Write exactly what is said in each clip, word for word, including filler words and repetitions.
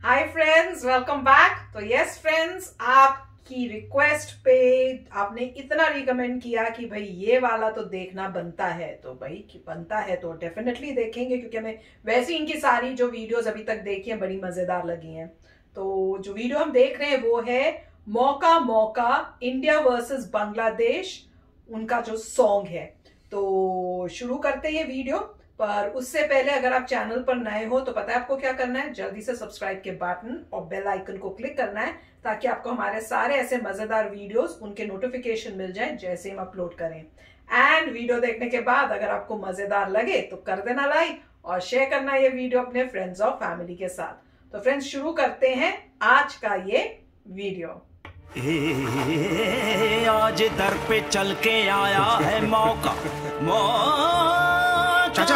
हाय friends, welcome back. तो yes friends, आपकी request पे आपने इतना रिकमेंड किया कि भाई ये वाला तो देखना बनता है, तो भाई कि बनता है तो डेफिनेटली देखेंगे, क्योंकि हमें वैसे इनकी सारी जो वीडियोस अभी तक देखी हैं बड़ी मजेदार लगी हैं। तो जो वीडियो हम देख रहे हैं वो है मौका मौका इंडिया वर्सेस बांग्लादेश, उनका जो सॉन्ग है। तो शुरू करते हैं ये वीडियो, पर उससे पहले अगर आप चैनल पर नए हो तो पता है आपको क्या करना है, जल्दी से सब्सक्राइब के बटन और बेल आइकन को क्लिक करना है, ताकि आपको हमारे सारे ऐसे मजेदार वीडियोस उनके नोटिफिकेशन मिल जाए जैसे हम अपलोड करें। एंड वीडियो देखने के बाद अगर आपको मजेदार लगे तो कर देना लाइक और शेयर करना ये वीडियो अपने फ्रेंड्स और फैमिली के साथ। तो फ्रेंड्स, शुरू करते हैं आज का ये वीडियो। ए, आज दर पे चल के आया है मौका मौका। चाचा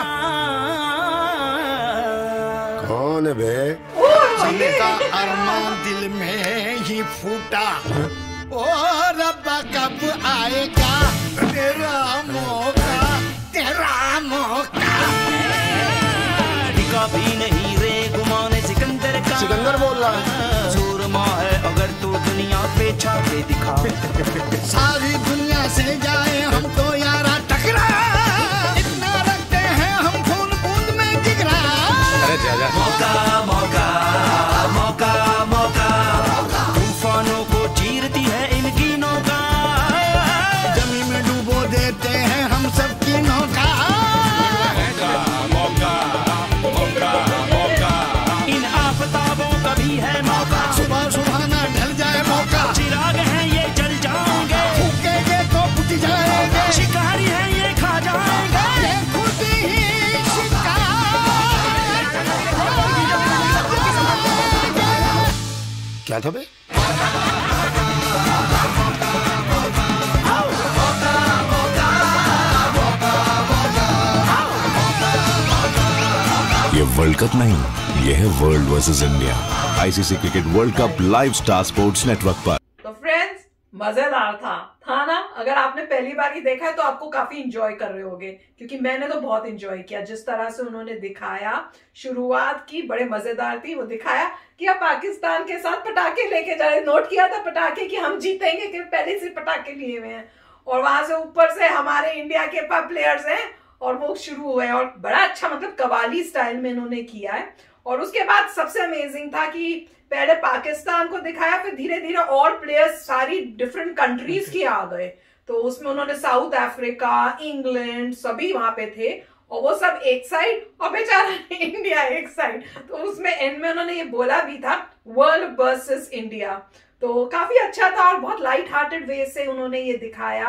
कौन है बे? जीने का अरमान दिल में ही फूटा, ओ रब्बा कब आएगा तेरा मौका, तेरा मौका। दिखा भी नहीं रे गुमाने सिकंदर का, सिकंदर बोल रहा है। सूरमा है अगर तू दुनिया पे छाके दिखा। सारी दुनिया से जाए हम तो यारा टकरा, इतना रखते हैं हम खून बूंद में जिगरा। अरे चाचा, मौका मौका मौका मौका, तूफानों को चीरती है इनकी नौका, जमीन में डूबो देते हैं हम सबकी नौका। मौका मौका मौका, इन आफताबों का भी है मौका। सुबह सुबह ना ढल जाए मौका, चिराग हैं ये जल जाएंगे, फूकेंगे तो बुझ जाएंगे, शिकारी हैं ये खा जाएंगे। ये खुद ही शिकार। क्या था बे? ये वर्ल्ड कप नहीं, ये है world versus India, ICC cricket world cup live Star Sports network पर। तो फ्रेंड्स, मजेदार था था ना? अगर आपने पहली बार ही देखा है तो आपको काफी इंजॉय कर रहे होगे, क्योंकि मैंने तो बहुत इंजॉय किया। जिस तरह से उन्होंने दिखाया, शुरुआत की बड़े मजेदार थी। वो दिखाया कि आप पाकिस्तान के साथ पटाखे लेके जा रहे, नोट किया था पटाखे कि हम जीतेंगे, कि पहले से पटाखे लिए हुए हैं, और वहां से ऊपर से हमारे इंडिया के प्लेयर्स हैं और वो शुरू हुए, और बड़ा अच्छा मतलब कवाली स्टाइल में इन्होंने किया है। और उसके बाद सबसे अमेजिंग था कि पहले पाकिस्तान को दिखाया, फिर धीरे धीरे और प्लेयर्स सारी डिफरेंट कंट्रीज के आ गए। तो उसमें उन्होंने साउथ अफ्रीका, इंग्लैंड सभी वहां पे थे, और वो सब एक साइड और बेचारा इंडिया एक साइड। तो उसमें एंड में उन्होंने ये बोला भी था, वर्ल्ड वर्सेस इंडिया। तो काफी अच्छा था और बहुत लाइट हार्टेड वे से उन्होंने ये दिखाया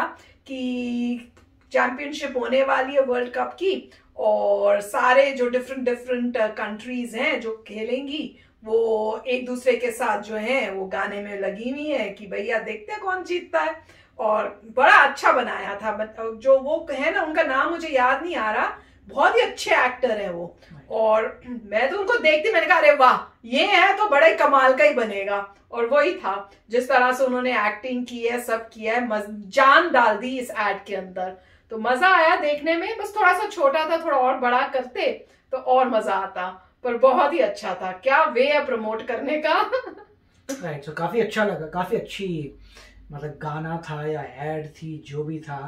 कि चैंपियनशिप होने वाली है वर्ल्ड कप की, और सारे जो डिफरेंट डिफरेंट कंट्रीज हैं जो खेलेंगी वो एक दूसरे के साथ जो है वो गाने में लगी हुई है कि भैया देखते हैं कौन जीतता है। और बड़ा अच्छा बनाया था। जो वो है ना, उनका नाम मुझे याद नहीं आ रहा, बहुत ही अच्छे एक्टर है वो। और मैं तो उनको देखती मैंने कहा अरे वाह, ये है तो बड़े कमाल का ही बनेगा। और वही था, जिस तरह से उन्होंने एक्टिंग की है, सब किया है, जान डाल दी इस एड के अंदर। तो मजा आया देखने में। बस थोड़ा सा छोटा था, थोड़ा और बड़ा करते तो और मजा आता, पर बहुत ही अच्छा था। क्या वे है प्रमोट करने का। राइट, सो काफी अच्छा लगा, काफी अच्छी मतलब गाना था या एड थी, जो भी था,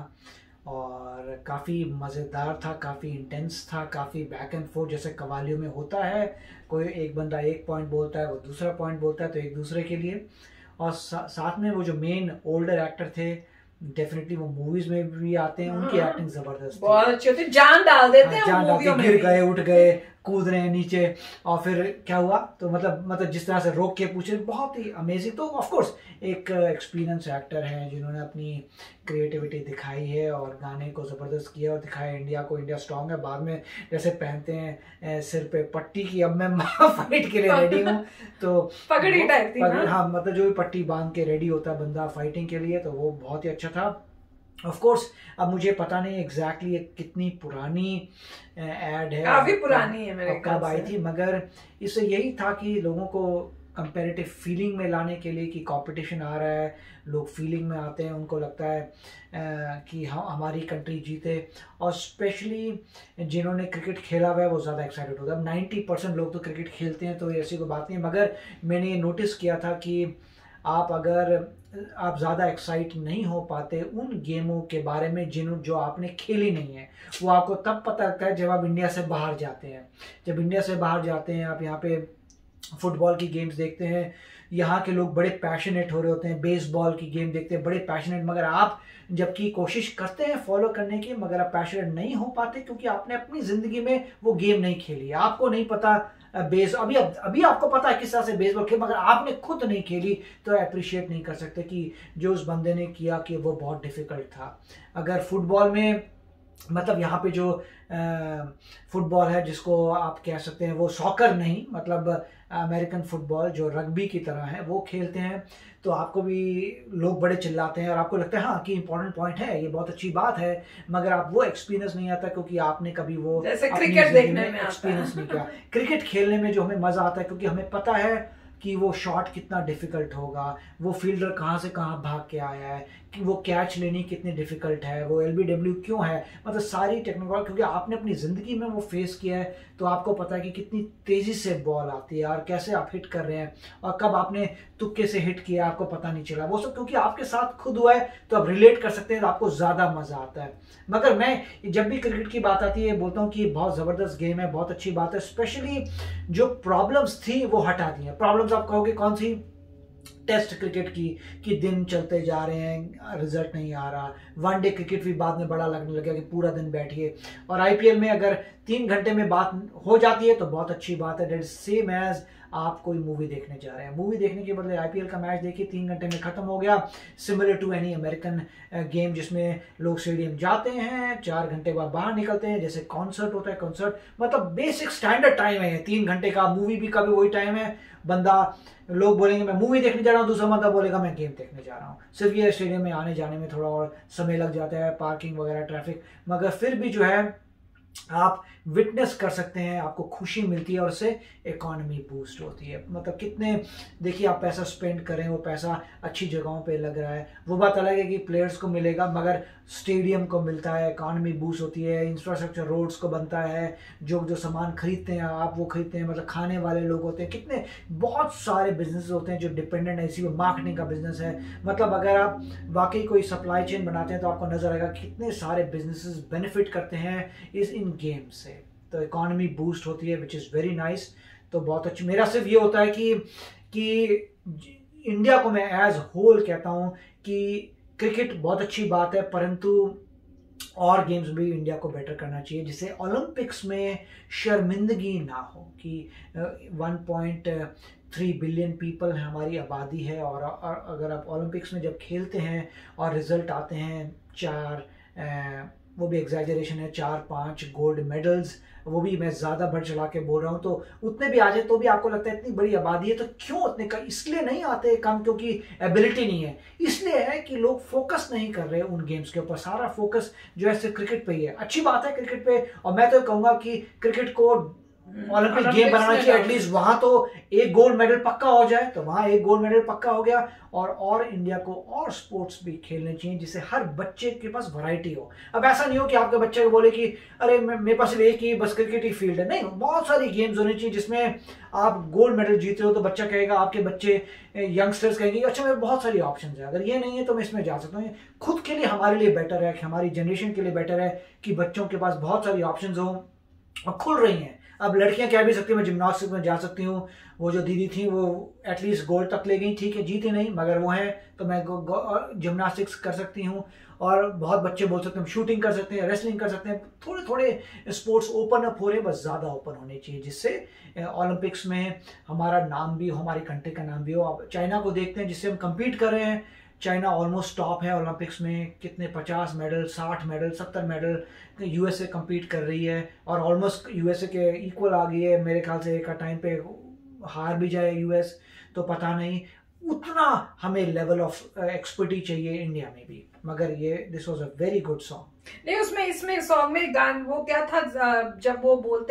और काफी मजेदार था, काफी इंटेंस था, काफी बैक एंड फोर्थ जैसे कवालियों में होता है। कोई एक बंदा एक पॉइंट बोलता है, वो दूसरा पॉइंट बोलता है, तो एक दूसरे के लिए। और सा, साथ में वो जो मेन ओल्डर एक्टर थे, डेफिनेटली वो मूवीज में भी आते हैं, उनकी एक्टिंग जबरदस्त, बहुत अच्छी होती, जान डाल देते हैं, जान मूवियों में गिर गए, उठ गए, कूद रहे हैं नीचे, और फिर क्या हुआ, तो मतलब मतलब जिस तरह से रोक के पूछे, बहुत ही अमेजिंग। तो ऑफ कोर्स एक एक्सपीरियंस एक्टर हैं जिन्होंने अपनी क्रिएटिविटी दिखाई है और गाने को ज़बरदस्त किया और दिखाया इंडिया को, इंडिया स्ट्रांग है। बाद में जैसे पहनते हैं सिर पे पट्टी की, अब मैं फाइट के लिए रेडी हूँ, तो पगड़ी टाइप थी ना? हाँ, मतलब जो भी पट्टी बांध के रेडी होता है बंदा फाइटिंग के लिए, तो वो बहुत ही अच्छा था। ऑफ कोर्स अब मुझे पता नहीं एग्जैक्टली exactly कितनी पुरानी एड है, काफी पुरानी है मेरे ख्याल कब आई से। थी, मगर इससे यही था कि लोगों को कंपेरेटिव फीलिंग में लाने के लिए कि कंपटीशन आ रहा है, लोग फीलिंग में आते हैं, उनको लगता है आ, कि हम हमारी कंट्री जीते, और स्पेशली जिन्होंने क्रिकेट खेला हुआ है वो ज़्यादा एक्साइटेड होता है। अब नाइन्टी परसेंट लोग तो क्रिकेट खेलते हैं तो ऐसी कोई बात नहीं, मगर मैंने ये नोटिस किया था कि आप अगर आप ज़्यादा एक्साइट नहीं हो पाते उन गेमों के बारे में जिन जो आपने खेली नहीं है, वो आपको तब पता लगता है जब आप इंडिया से बाहर जाते हैं। जब इंडिया से बाहर जाते हैं, आप यहाँ पे फुटबॉल की गेम्स देखते हैं, यहाँ के लोग बड़े पैशनेट हो रहे होते हैं, बेसबॉल की गेम देखते हैं बड़े पैशनेट, मगर आप जबकि कोशिश करते हैं फॉलो करने की, मगर आप पैशनेट नहीं हो पाते क्योंकि आपने अपनी ज़िंदगी में वो गेम नहीं खेली, आपको नहीं पता बेस अभी अभी आपको पता है किस तरह से बेसबॉल खेल, मगर आपने खुद नहीं खेली तो अप्रिशिएट नहीं कर सकते कि जो उस बंदे ने किया कि वो बहुत डिफिकल्ट था। अगर फुटबॉल में मतलब यहाँ पे जो फुटबॉल है जिसको आप कह सकते हैं वो सॉकर नहीं, मतलब अमेरिकन फुटबॉल जो रग्बी की तरह है वो खेलते हैं, तो आपको भी लोग बड़े चिल्लाते हैं और आपको लगता है हाँ कि इंपॉर्टेंट पॉइंट है, ये बहुत अच्छी बात है, मगर आप वो एक्सपीरियंस नहीं आता क्योंकि आपने कभी वो जैसे क्रिकेट देखने में एक्सपीरियंस नहीं किया। क्रिकेट खेलने में जो हमें मजा आता है क्योंकि हमें पता है कि वो शॉट कितना डिफिकल्ट होगा, वो फील्डर कहाँ से कहाँ भाग के आया है, कि वो कैच लेनी कितनी डिफिकल्ट है, वो एलबीडब्ल्यू क्यों है, मतलब सारी टेक्नोलॉजी क्योंकि आपने अपनी ज़िंदगी में वो फेस किया है तो आपको पता है कि कितनी तेज़ी से बॉल आती है और कैसे आप हिट कर रहे हैं और कब आपने तुक्के से हिट किया आपको पता नहीं चला, वो सब क्योंकि आपके साथ खुद हुआ है तो आप रिलेट कर सकते हैं तो आपको ज़्यादा मज़ा आता है। मगर मैं जब भी क्रिकेट की बात आती है बोलता हूँ कि बहुत ज़बरदस्त गेम है, बहुत अच्छी बात है, स्पेशली जो प्रॉब्लम्स थी वो हटा दी है। प्रॉब्लम्स आप कहोगे कौन सी? टेस्ट क्रिकेट की कि दिन चलते जा रहे हैं, रिजल्ट नहीं आ रहा, वनडे क्रिकेट भी बाद में बड़ा लगने लगा कि पूरा दिन बैठिए, और आईपीएल में अगर तीन घंटे में बात हो जाती है तो बहुत अच्छी बात है। दैट इज सेम एज आप कोई मूवी देखने जा रहे हैं, मूवी देखने के बदले आईपीएल का मैच देखिए तीन घंटे में खत्म हो गया, similar to any American game जिसमें लोग स्टेडियम जाते हैं, चार घंटे बाद बाहर निकलते हैं, जैसे कॉन्सर्ट होता है, कॉन्सर्ट मतलब बेसिक स्टैंडर्ड टाइम है तीन घंटे का, मूवी भी का भी वही टाइम है। बंदा लोग बोलेंगे मैं मूवी देखने जा रहा हूँ, दूसरा बंदा बोलेगा मैं गेम देखने जा रहा हूँ, सिर्फ ये स्टेडियम में आने जाने में थोड़ा और समय लग जाता है, पार्किंग वगैरह ट्रैफिक, मगर फिर भी जो है आप विटनेस कर सकते हैं, आपको खुशी मिलती है और उससे इकोनॉमी बूस्ट होती है। मतलब कितने देखिए आप पैसा स्पेंड करें, वो पैसा अच्छी जगहों पे लग रहा है, वो बात अलग है कि प्लेयर्स को मिलेगा, मगर स्टेडियम को मिलता है, इकोनॉमी बूस्ट होती है, इंफ्रास्ट्रक्चर रोड्स को बनता है, जो जो सामान खरीदते हैं आप वो खरीदते हैं, मतलब खाने वाले लोग होते हैं, कितने बहुत सारे बिजनेस होते हैं जो डिपेंडेंट है इसी में, मार्केटिंग का बिजनेस है, मतलब अगर आप वाकई कोई सप्लाई चेन बनाते हैं तो आपको नजर आएगा कितने सारे बिजनेसेस बेनिफिट करते हैं इस इन गेम से, तो इकोनॉमी बूस्ट होती है विच इज़ वेरी नाइस। तो बहुत अच्छी, मेरा सिर्फ ये होता है कि कि इंडिया को मैं एज होल कहता हूँ कि क्रिकेट बहुत अच्छी बात है, परंतु और गेम्स भी इंडिया को बेटर करना चाहिए जिससे ओलंपिक्स में शर्मिंदगी ना हो कि one point three billion people हमारी आबादी है, और, और अगर आप ओलंपिक्स में जब खेलते हैं और रिजल्ट आते हैं चार आ, वो भी एग्जैजरेशन है, चार पांच गोल्ड मेडल्स, वो भी मैं ज़्यादा बढ़ चढ़ा के बोल रहा हूँ, तो उतने भी आ जाए तो भी आपको लगता है इतनी बड़ी आबादी है तो क्यों उतने का, इसलिए नहीं आते कम क्योंकि एबिलिटी नहीं है, इसलिए है कि लोग फोकस नहीं कर रहे उन गेम्स के ऊपर, सारा फोकस जो है सिर्फ क्रिकेट पे ही है। अच्छी बात है क्रिकेट पे, और मैं तो कहूँगा कि क्रिकेट को ओलंपिक गेम बनाना चाहिए, एटलीस्ट वहां तो एक गोल्ड मेडल पक्का हो जाए, तो वहां एक गोल्ड मेडल पक्का हो गया, और और इंडिया को और स्पोर्ट्स भी खेलने चाहिए जिससे हर बच्चे के पास वैरायटी हो। अब ऐसा नहीं हो कि आपके बच्चे को बोले कि अरे मेरे पास सिर्फ एक ही बस क्रिकेट ही फील्ड है, नहीं, बहुत सारी गेम्स होनी चाहिए जिसमें आप गोल्ड मेडल जीते हो तो बच्चा कहेगा, आपके बच्चे यंगस्टर्स कहेंगे अच्छा मेरे बहुत सारी ऑप्शन है, अगर ये नहीं है तो मैं इसमें जा सकता हूँ। खुद के लिए हमारे लिए बेटर है, हमारी जनरेशन के लिए बेटर है कि बच्चों के पास बहुत सारी ऑप्शन हो और खुल रही हैं। अब लड़कियां कह भी सकती हैं मैं जिम्नास्टिक्स में जा सकती हूँ, वो जो दीदी थी वो एटलीस्ट गोल्ड तक ले गई, ठीक है जीती नहीं मगर वो है तो मैं जिम्नास्टिक्स कर सकती हूँ, और बहुत बच्चे बोल सकते हैं शूटिंग कर सकते हैं, रेसलिंग कर सकते हैं, थोड़े थोड़े स्पोर्ट्स ओपन अप हो रहे हैं, बस ज़्यादा ओपन होने चाहिए जिससे ओलंपिक्स में हमारा नाम भी हो, हमारी कंट्री का नाम भी हो। अब चाइना को देखते हैं जिससे हम कम्पीट कर रहे हैं, चाइना ऑलमोस्ट टॉप है ओलंपिक्स में, कितने पचास मेडल, साठ मेडल, सत्तर मेडल, यूएसए कम्पीट कर रही है और ऑलमोस्ट यूएसए के इक्वल आ गई है, मेरे ख्याल से एक टाइम पे हार भी जाए यूएस तो पता नहीं, उतना हमें लेवल ऑफ एक्सपर्टीज चाहिए इंडिया में भी, मगर ये this was a very good song. नहीं उसमें इसमें सॉन्ग में गान वो क्या था जब वो बोलते हैं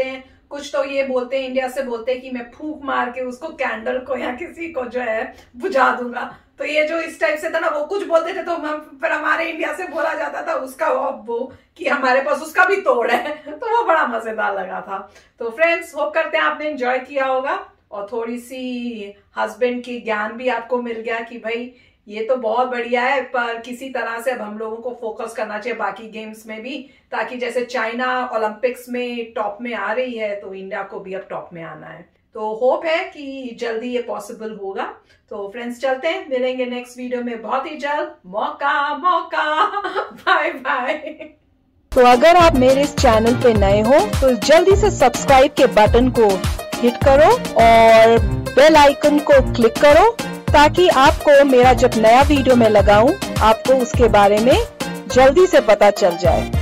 कुछ तो ये बोलते हैं, इंडिया से बोलते हैं कि मैं फूंक मार के उसको कैंडल को या किसी को जो है बुझा दूंगा। तो ये जो इस टाइप से था ना, वो कुछ बोलते थे तो हम फिर हमारे इंडिया से बोला जाता था उसका वो कि हमारे पास उसका भी तोड़ है। तो वो बड़ा मजेदार लगा था। तो फ्रेंड्स, होप करते हैं आपने एंजॉय किया होगा और थोड़ी सी हस्बैंड की ज्ञान भी आपको मिल गया कि भाई ये तो बहुत बढ़िया है, पर किसी तरह से अब हम लोगों को फोकस करना चाहिए बाकी गेम्स में भी, ताकि जैसे चाइना ओलंपिक्स में टॉप में आ रही है तो इंडिया को भी अब टॉप में आना है। तो होप है कि जल्दी ये पॉसिबल होगा। तो फ्रेंड्स, चलते हैं, मिलेंगे नेक्स्ट वीडियो में बहुत ही जल्द। मौका मौका बाय बाय। तो अगर आप मेरे इस चैनल पे नए हो तो जल्दी से सब्सक्राइब के बटन को हिट करो और बेल आइकन को क्लिक करो, ताकि आपको मेरा जब नया वीडियो मैं लगाऊं आपको उसके बारे में जल्दी से पता चल जाए।